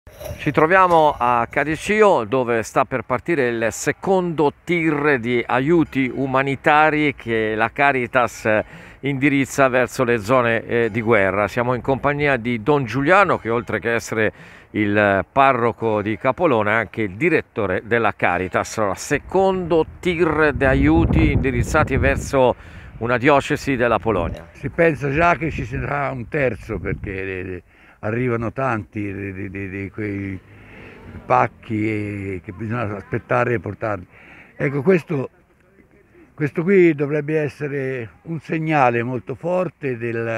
Ci troviamo a Cadicio dove sta per partire il secondo tir di aiuti umanitari che la Caritas indirizza verso le zone di guerra. Siamo in compagnia di Don Giuliano che oltre che essere il parroco di Capolona è anche il direttore della Caritas. Allora, secondo tir di aiuti indirizzati verso una diocesi della Polonia. Si pensa già che ci sarà un terzo perché arrivano tanti di quei pacchi che bisogna aspettare e portarli. Ecco, questo qui dovrebbe essere un segnale molto forte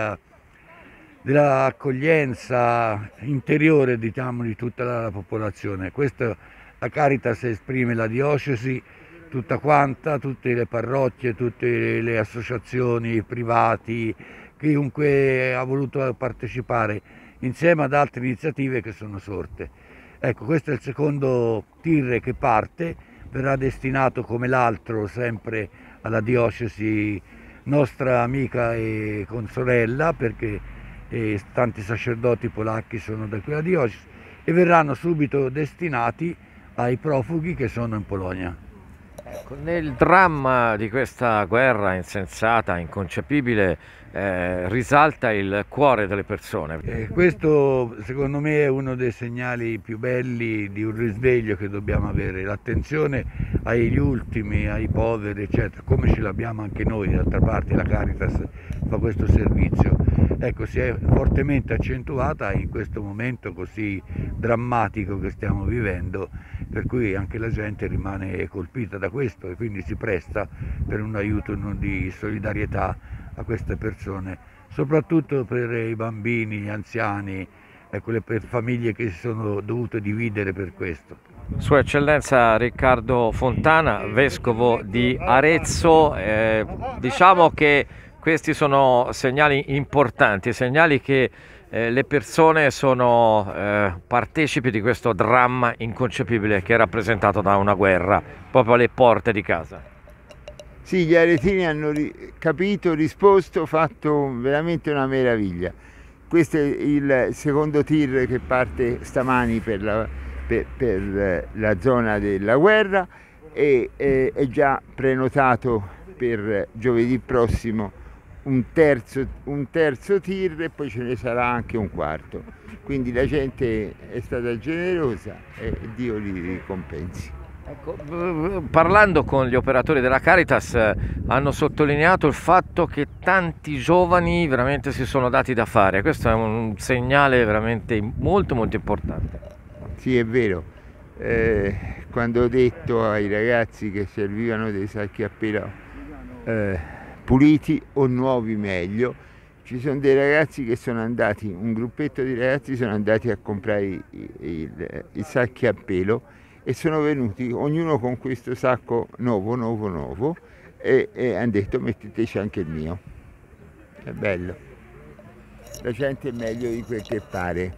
dell'accoglienza interiore, diciamo, di tutta la popolazione. Questo la Caritas esprime la diocesi tutta quanta, tutte le parrocchie, tutte le associazioni, i privati, chiunque ha voluto partecipare insieme ad altre iniziative che sono sorte. Ecco, questo è il secondo tir che parte, verrà destinato come l'altro sempre alla diocesi nostra amica e consorella, perché tanti sacerdoti polacchi sono da quella diocesi, e verranno subito destinati ai profughi che sono in Polonia. Ecco, nel dramma di questa guerra insensata, inconcepibile, risalta il cuore delle persone. Questo secondo me è uno dei segnali più belli di un risveglio che dobbiamo avere, l'attenzione agli ultimi, ai poveri, eccetera, come ce l'abbiamo anche noi. D'altra parte la Caritas fa questo servizio. Ecco, si è fortemente accentuata in questo momento così drammatico che stiamo vivendo, per cui anche la gente rimane colpita da questo e quindi si presta per un aiuto di solidarietà a queste persone, soprattutto per i bambini, gli anziani, ecco, per famiglie che si sono dovute dividere per questo. Sua Eccellenza Riccardo Fontana, Vescovo di Arezzo, diciamo che questi sono segnali importanti, segnali che le persone sono partecipi di questo dramma inconcepibile che è rappresentato da una guerra proprio alle porte di casa. Sì, gli aretini hanno capito, risposto, fatto veramente una meraviglia. Questo è il secondo tir che parte stamani per la zona della guerra e è già prenotato per giovedì prossimo un terzo tir e poi ce ne sarà anche un quarto. Quindi la gente è stata generosa e Dio li ricompensi. Ecco, parlando con gli operatori della Caritas hanno sottolineato il fatto che tanti giovani veramente si sono dati da fare. Questo è un segnale veramente molto molto importante. Sì, è vero. Quando ho detto ai ragazzi che servivano dei sacchi a pelo puliti o nuovi meglio, ci sono dei ragazzi che sono andati, un gruppetto di ragazzi sono andati a comprare i sacchi a pelo e sono venuti ognuno con questo sacco nuovo e hanno detto metteteci anche il mio. È bello. La gente è meglio di quel che pare.